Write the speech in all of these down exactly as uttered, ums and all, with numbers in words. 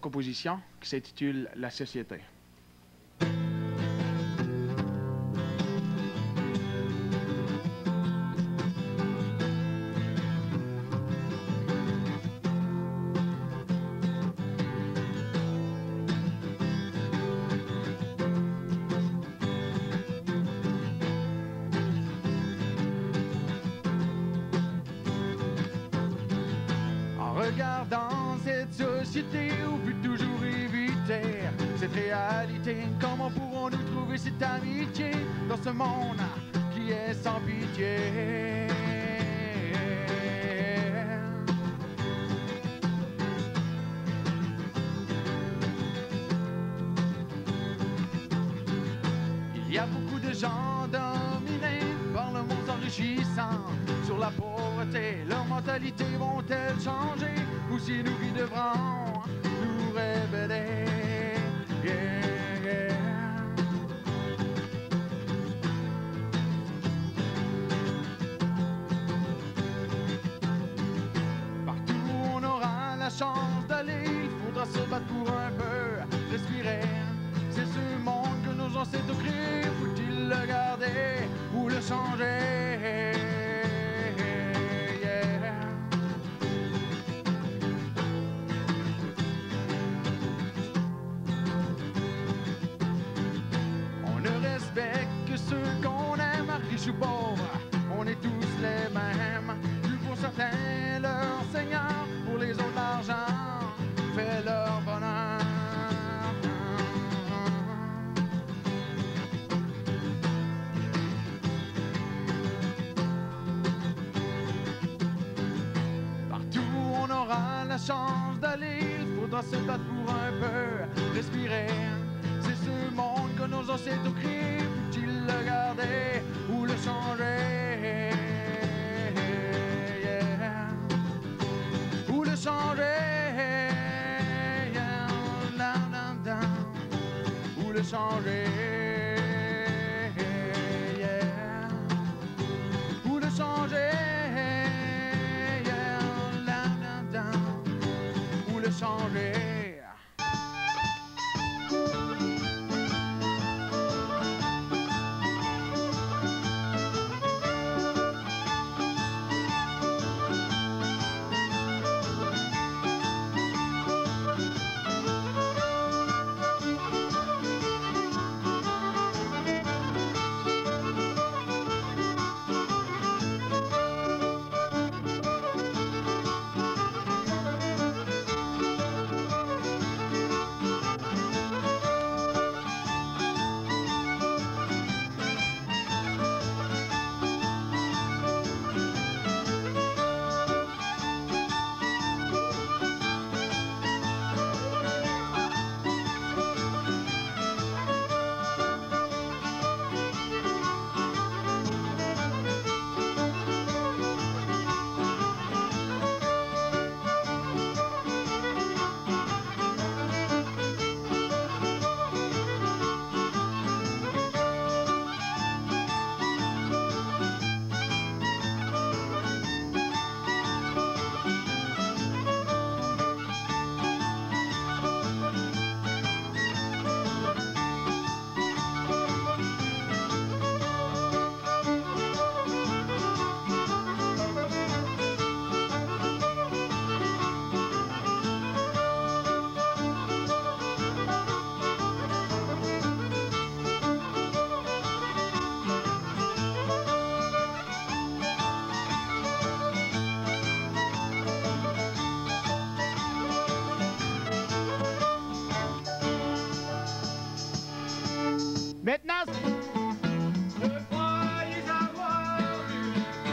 composition qui s'intitule La Société. Regardant cette société, on peut toujours éviter cette réalité. Comment pourrons-nous trouver cette amitié dans ce monde qui est sans pitié? Il y a beaucoup de gens dominés par le monde s'enrichissant sur la pauvreté. Leur mentalité vont-elles changer ou si nous qui devrons nous révéler? Yeah, yeah. Partout où on aura la chance d'aller, il faudra se battre pour un peu respirer. C'est ce monde que nos ancêtres créent, faut-il le garder ou le changer? Que ceux qu'on aime, riches ou pauvres, on est tous les mêmes. Plus pour certains leur Seigneur, pour les autres l'argent fait leur bonheur. Partout où on aura la chance d'aller, il faudra se battre pour un peu respirer. C'est ce monde que nos ancêtres créent, faut-il le garder ou le changer? Yeah. Ou le changer? Yeah. Down, down, down. Ou le changer? Yeah. Ou le changer? Yeah. Down, down, down. Ou le changer? Maintenant, Je croyais avoir vu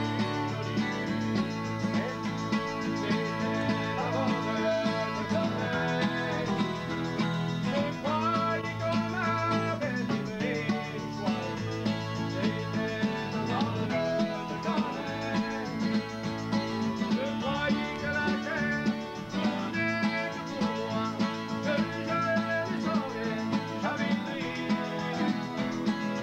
c'était la bonne de soleil. Je croyais qu'on avait aimé l'histoire. C'était la bonne de soleil. Je croyais que la terre tournait pour moi, que je le saurais, j'avais pris.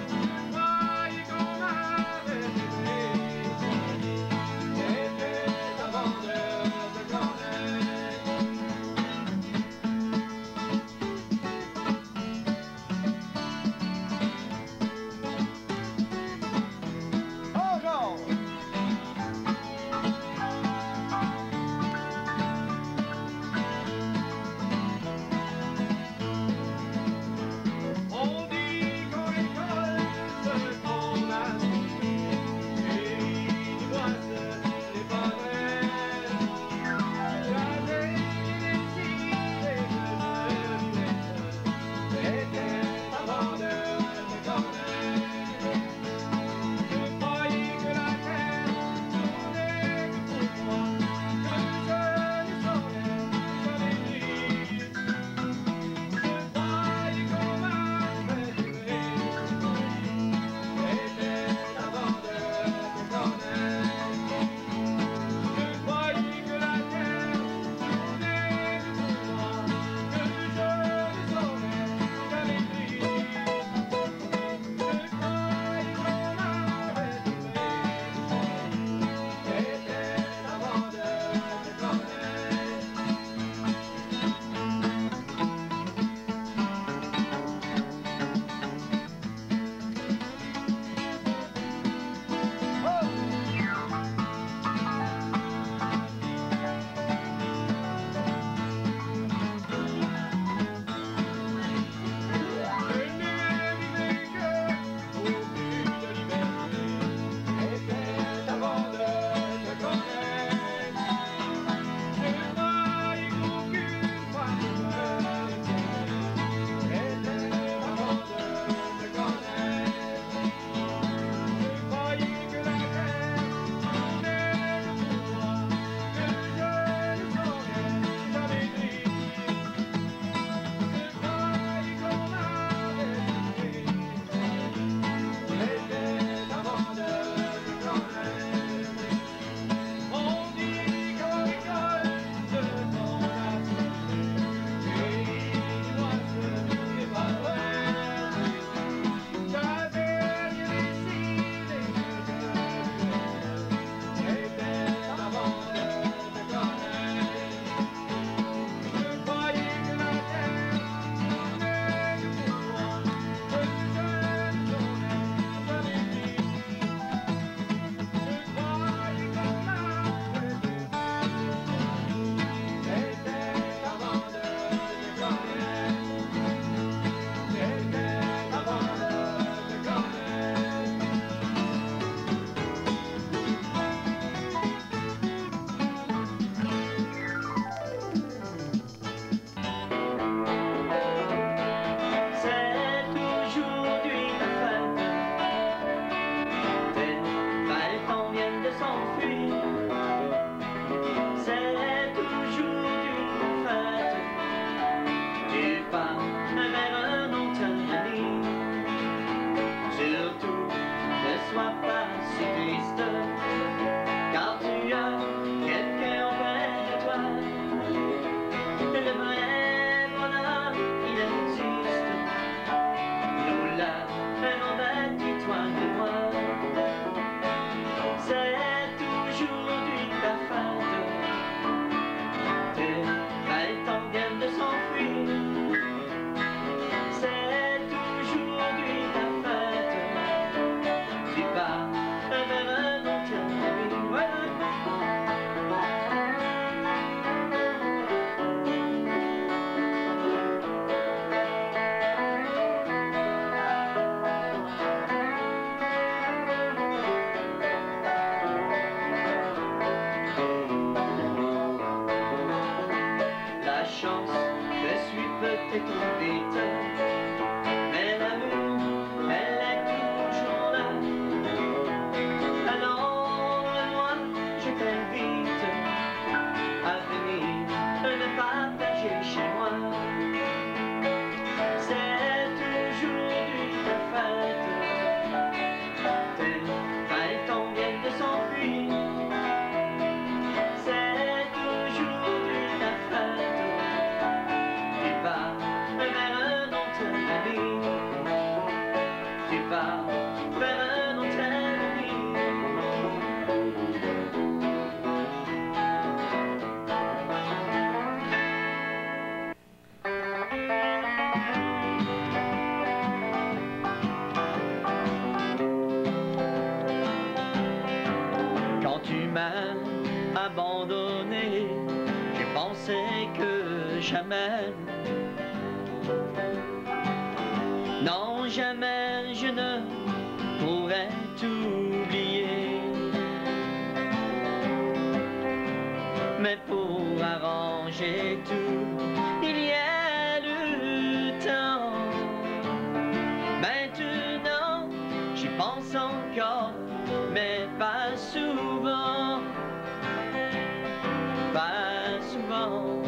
peut-être trop vite, mais l'amour, elle est toujours là. Alors moi, je t'invite à venir le partager chez moi. C'est aujourd'hui ta fête, tes fêtes on vient de s'enfuir. C'est aujourd'hui ta fête, tu pars vers un autre avenir, tu pars vers un autre avenir. Quand tu m'as abandonné, j'ai pensé que jamais, non jamais je ne pourrais t'oublier. Mais pour arranger tout, il y a le temps. Maintenant, j'y pense encore, mais pas souvent, pas souvent,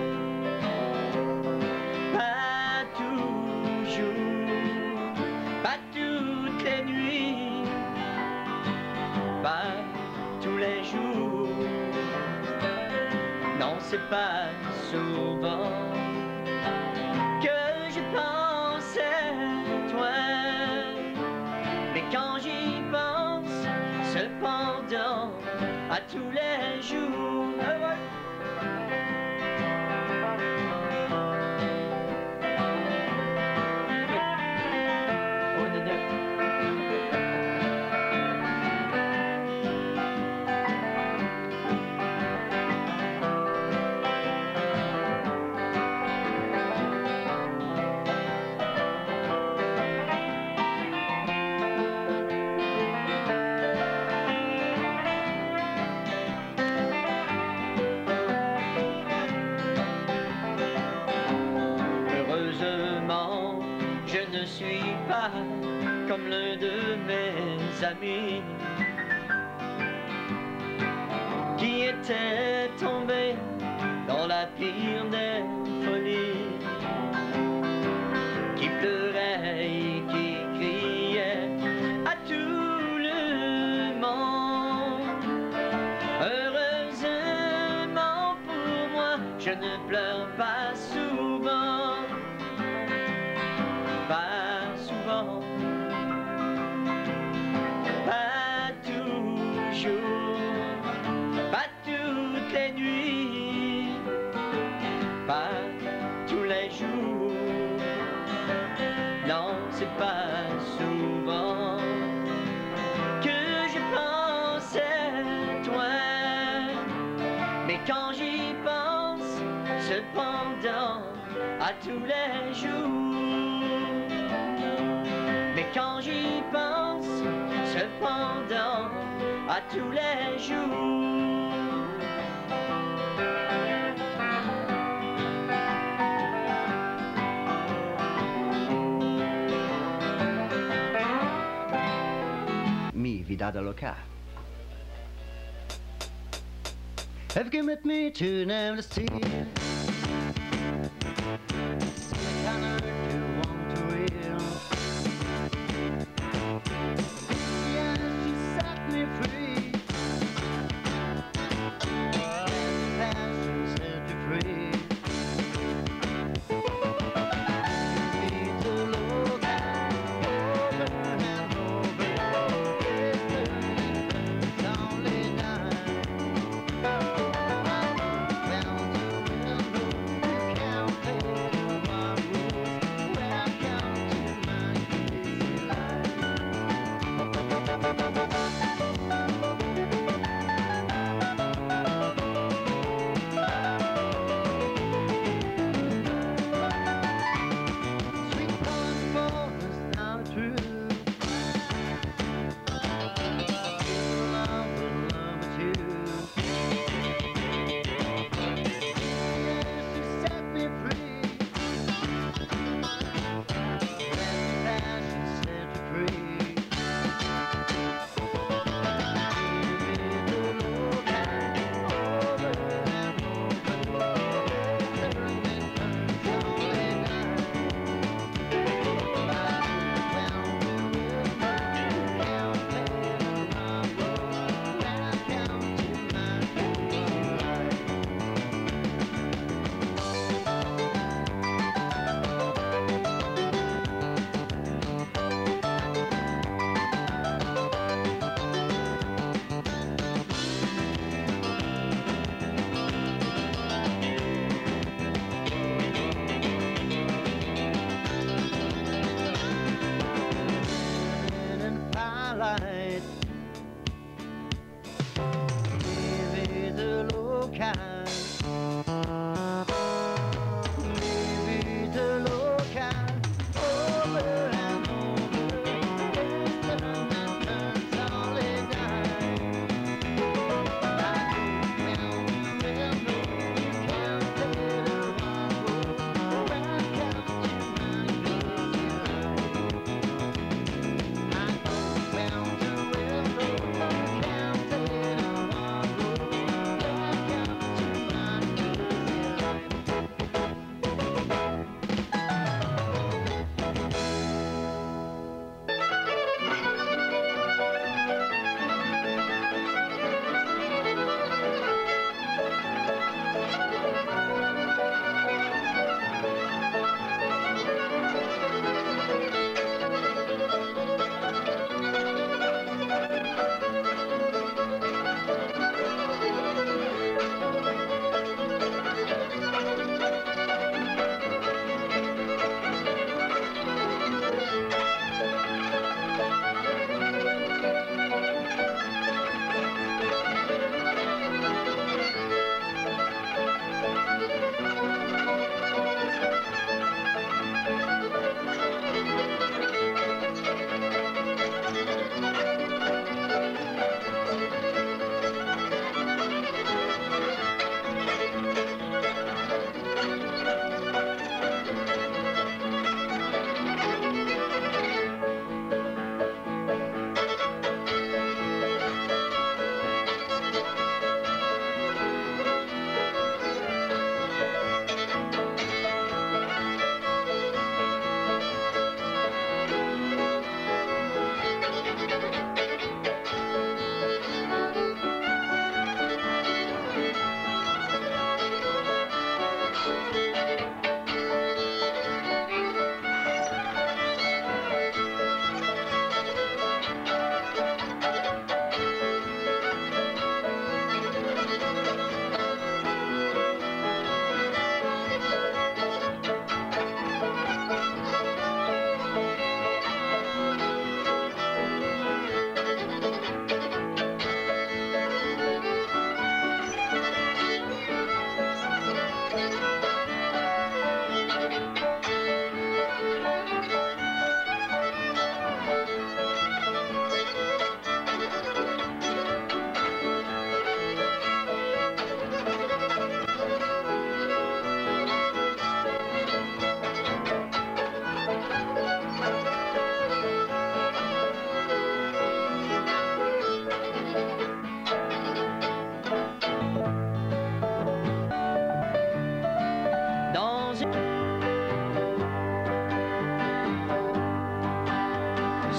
pas toujours, pas toutes les nuits, pas tous les jours. Non, c'est pas souvent que je pense à toi, mais quand j'y pense, cependant, à tous les jours. Ah ouais. Oh, non, non. Heureusement, je ne suis pas comme l'un de mes amis qui était tombé dans la pire des folies, qui pleurait et qui criait à tout le monde. Heureusement pour moi, je ne pleure pas souvent, pas souvent, pas toujours, pas toutes les nuits, pas tous les jours. Non, c'est pas souvent que je pense à toi, mais quand j'y pense, cependant, à tous les jours. Mais quand j'y pense, cependant, à tous les jours. Mi vida loca. Have come with me to Never's Sea.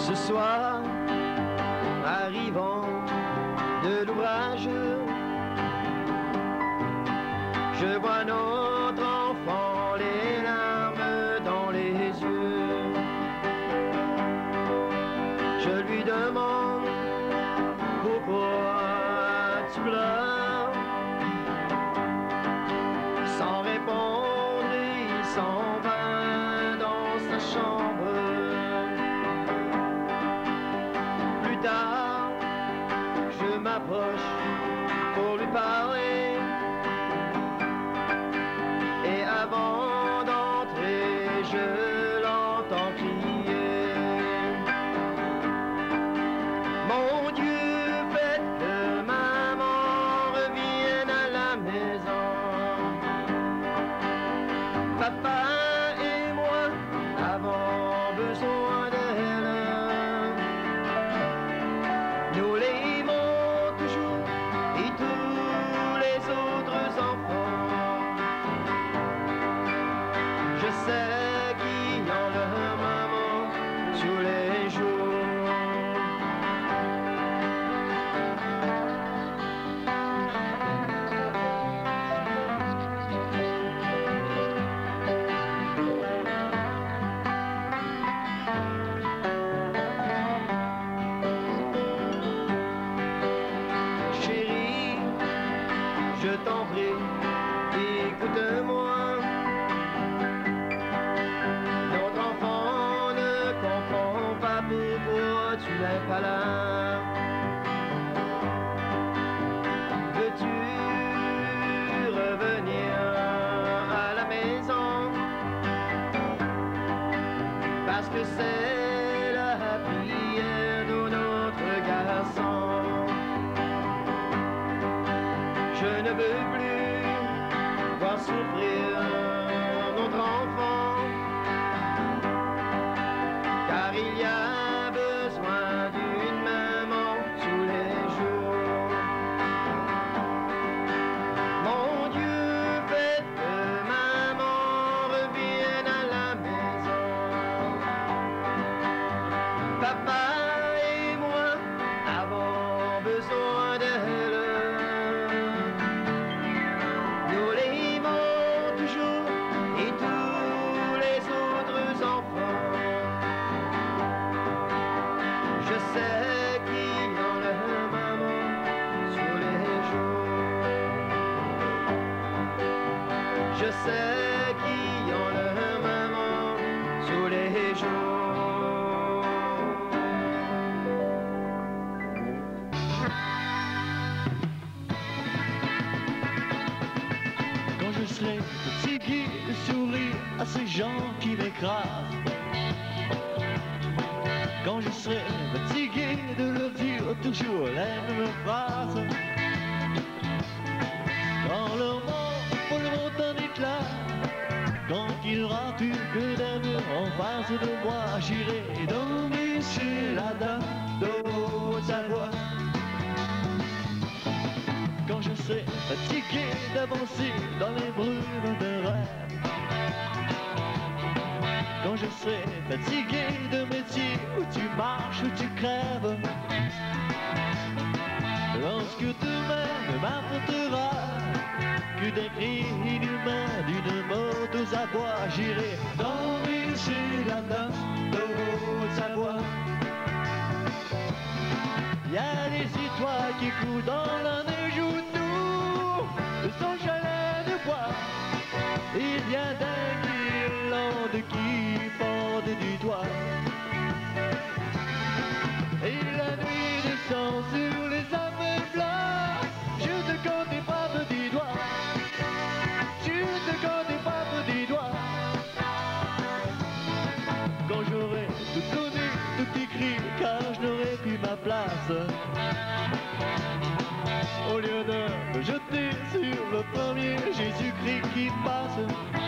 Ce soir, arrivant de l'ouvrage, je vois notre enfant, les larmes dans les yeux. Je lui demande pourquoi tu pleures. Sans répondre, il s'en va dans sa chambre. Plus tard, je m'approche pour lui parler. Et avant d'entrer, je l'entends crier. Mon Dieu, faites que maman revienne à la maison. Papa et moi avons besoin d'elle. Nous l'aimons toujours et tous les autres enfants. Je sais qu'ils ont leur maman tous les jours. Chérie, je t'en prie, écoute-moi. Notre enfant ne comprend pas pourquoi tu n'es pas là. Veux-tu revenir à la maison? Parce que c'est la prière de notre garçon. Je ne veux plus voir souffrir notre enfant, car il y a besoin d'une maman tous les jours. Mon Dieu, faites que maman revienne à la maison. Papa et moi avons besoin d'elle. Nous l'aimons toujours et tous les autres enfants. Je sais qu'ils ont leur maman sur les jours. Je sais qu'ils ont leur maman sur les jours. Quand je serai fatigué de sourire à ces gens qui m'écrasent, quand je serai fatigué de leur dire toujours les mêmes phrases, quand leur monde voleront en éclat, quand il n'y aura plus que des murs en face de moi, j'irai dormir chez la dame de Haute-Savoie. Quand je serai fatigué d'avancer dans les brumes de rêve, quand je serai fatigué de métier où tu marches, où tu crèves, lorsque demain ne m'apportera que des cris inhumains d'une mort aux abois, j'irai dormir chez la dame de Haute-Savoie. Il y a des étoiles qui coulent dans la neige autour de son chalet de bois. Il y a des guirlandes qui pendent du toit. Et la nuit descend sur les aveugles. Je te connais pas, petit doigt. Tu te connais pas, petit doigt. Quand j'aurai tout donné, tout écrit, car je n'aurai plus ma place. Au lieu de me jeter sur le premier Jésus-Christ qui passe,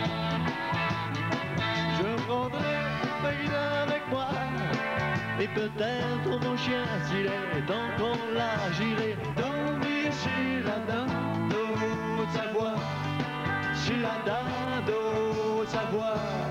je prendrai ma guide avec moi. Et peut-être mon chien, s'il est encore là, j'irai dormir chez la dame de Haute-Savoie. Chez la dame de Haute-Savoie.